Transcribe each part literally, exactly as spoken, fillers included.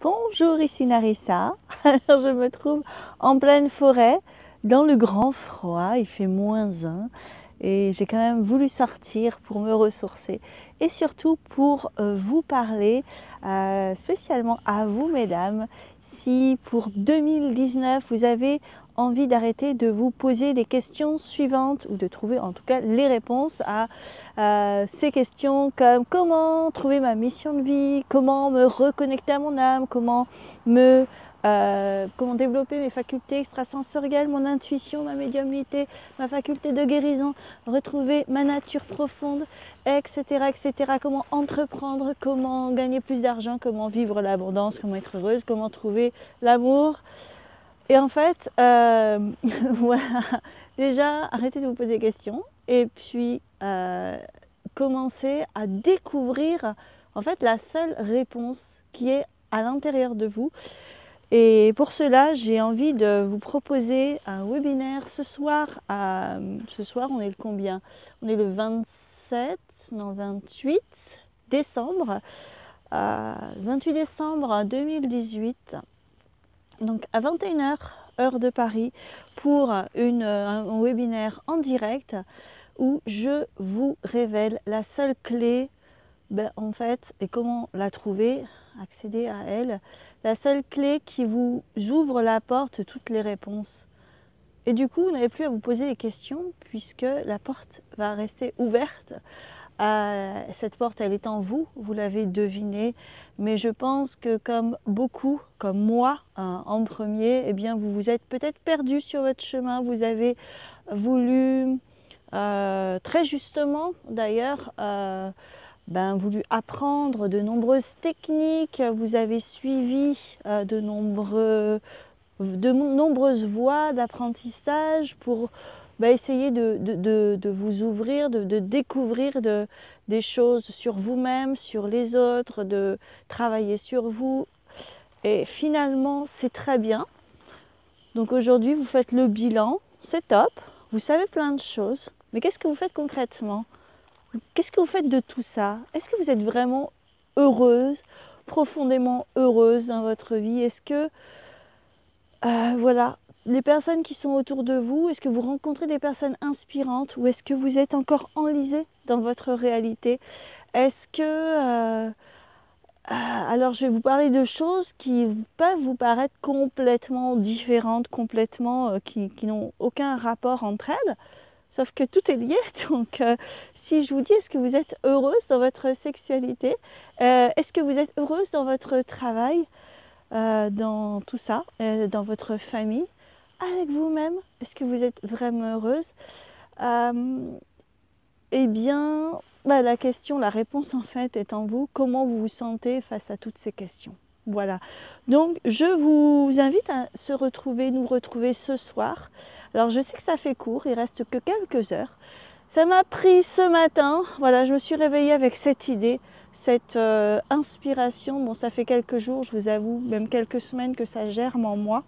Bonjour, ici Narissa. Alors je me trouve en pleine forêt, dans le grand froid, il fait moins un et j'ai quand même voulu sortir pour me ressourcer et surtout pour euh, vous parler euh, spécialement à vous mesdames. Si pour deux mille dix-neuf vous avez envie d'arrêter de vous poser les questions suivantes ou de trouver en tout cas les réponses à euh, ces questions comme comment trouver ma mission de vie, comment me reconnecter à mon âme, comment me euh, comment développer mes facultés extrasensorielles, mon intuition, ma médiumnité, ma faculté de guérison, retrouver ma nature profonde, et cetera et cetera. Comment entreprendre, comment gagner plus d'argent, comment vivre l'abondance, comment être heureuse, comment trouver l'amour. Et en fait, euh, voilà, déjà arrêtez de vous poser des questions et puis euh, commencez à découvrir en fait la seule réponse qui est à l'intérieur de vous. Et pour cela, j'ai envie de vous proposer un webinaire ce soir. À, ce soir, on est le combien? On est le vingt-sept, non vingt-huit décembre, euh, vingt-huit décembre deux mille dix-huit. Donc à vingt et une heures, heure de Paris, pour une, un webinaire en direct où je vous révèle la seule clé, ben, en fait, et comment la trouver, accéder à elle, la seule clé qui vous ouvre la porte de toutes les réponses. Et du coup, vous n'avez plus à vous poser les questions puisque la porte va rester ouverte. Euh, cette porte, elle est en vous, vous l'avez deviné, mais je pense que comme beaucoup, comme moi hein, en premier, eh bien vous vous êtes peut-être perdu sur votre chemin, vous avez voulu, euh, très justement d'ailleurs, euh, ben, voulu apprendre de nombreuses techniques, vous avez suivi euh, de, nombreux, de nombreuses voies d'apprentissage pour bah, essayer de, de, de, de vous ouvrir, de, de découvrir de, des choses sur vous-même, sur les autres, de travailler sur vous. Et finalement, c'est très bien. Donc aujourd'hui, vous faites le bilan, c'est top, vous savez plein de choses, mais qu'est-ce que vous faites concrètement? Qu'est-ce que vous faites de tout ça? Est-ce que vous êtes vraiment heureuse, profondément heureuse dans votre vie? Est-ce que, euh, voilà, les personnes qui sont autour de vous, est-ce que vous rencontrez des personnes inspirantes ou est-ce que vous êtes encore enlisé dans votre réalité? Est-ce que... Euh, euh, alors je vais vous parler de choses qui peuvent vous paraître complètement différentes, complètement, euh, qui, qui n'ont aucun rapport entre elles. Sauf que tout est lié, donc euh, si je vous dis, est-ce que vous êtes heureuse dans votre sexualité? euh, Est-ce que vous êtes heureuse dans votre travail, euh, dans tout ça, euh, dans votre famille, avec vous-même? Est-ce que vous êtes vraiment heureuse? euh, Eh bien, bah, la question, la réponse en fait est en vous. Comment vous vous sentez face à toutes ces questions? Voilà, donc je vous invite à se retrouver, nous retrouver ce soir. Alors je sais que ça fait court, il reste que quelques heures. Ça m'a pris ce matin, voilà, je me suis réveillée avec cette idée, cette euh, inspiration. Bon, ça fait quelques jours, je vous avoue, même quelques semaines que ça germe en moi.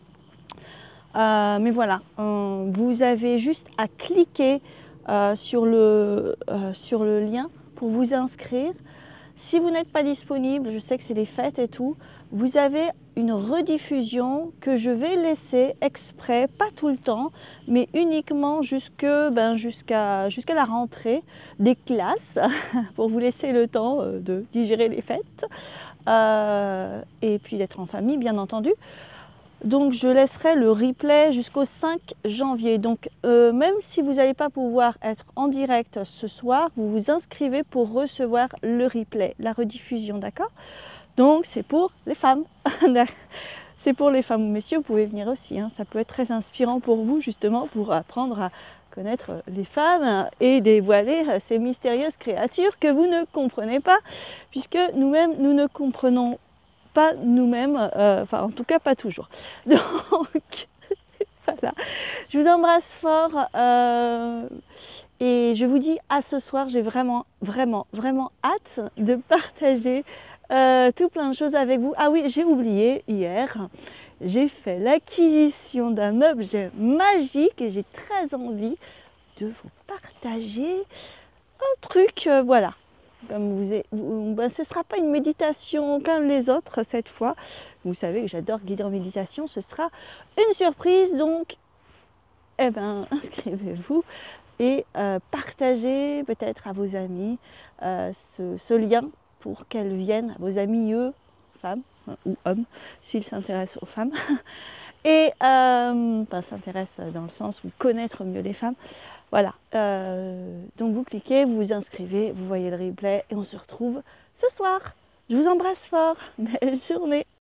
Euh, mais voilà, euh, vous avez juste à cliquer euh, sur, le, euh, sur le lien pour vous inscrire. Si vous n'êtes pas disponible, je sais que c'est les fêtes et tout, vous avez une rediffusion que je vais laisser exprès, pas tout le temps, mais uniquement jusque, ben, jusqu'à jusqu'à la rentrée des classes, pour vous laisser le temps de digérer les fêtes, euh, et puis d'être en famille, bien entendu. Donc je laisserai le replay jusqu'au cinq janvier. Donc euh, même si vous n'allez pas pouvoir être en direct ce soir, vous vous inscrivez pour recevoir le replay, la rediffusion, d'accord? Donc c'est pour les femmes. C'est pour les femmes. Messieurs, vous pouvez venir aussi, hein. Ça peut être très inspirant pour vous justement pour apprendre à connaître les femmes et dévoiler ces mystérieuses créatures que vous ne comprenez pas, puisque nous-mêmes nous ne comprenons pas nous-mêmes, euh, enfin en tout cas pas toujours. Donc voilà, je vous embrasse fort euh, et je vous dis à ce soir. J'ai vraiment, vraiment, vraiment hâte de partager euh, tout plein de choses avec vous. Ah oui, j'ai oublié, hier, j'ai fait l'acquisition d'un objet magique et j'ai très envie de vous partager un truc, euh, voilà. comme vous, est, vous ben, ce ne sera pas une méditation comme les autres cette fois. Vous savez que j'adore guider en méditation, ce sera une surprise, donc eh ben, inscrivez-vous et euh, partagez peut-être à vos amis euh, ce, ce lien pour qu'elles viennent, à vos amis, eux, femmes hein, ou hommes, s'ils s'intéressent aux femmes, et euh, enfin, s'intéressent dans le sens où connaître mieux les femmes. Voilà, euh, donc vous cliquez, vous vous inscrivez, vous voyez le replay et on se retrouve ce soir. Je vous embrasse fort, belle journée.